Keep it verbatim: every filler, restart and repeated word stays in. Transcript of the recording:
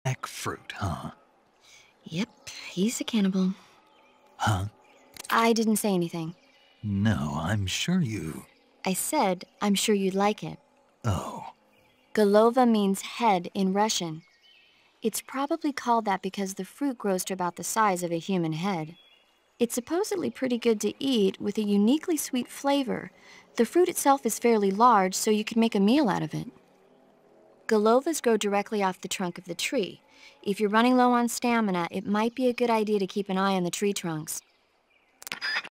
fruit, huh? Yep, he's a cannibal. Huh? I didn't say anything. No, I'm sure you... I said, I'm sure you'd like it. Oh. Golova means head in Russian. It's probably called that because the fruit grows to about the size of a human head. It's supposedly pretty good to eat with a uniquely sweet flavor. The fruit itself is fairly large, so you could make a meal out of it. Golovas grow directly off the trunk of the tree. If you're running low on stamina, it might be a good idea to keep an eye on the tree trunks.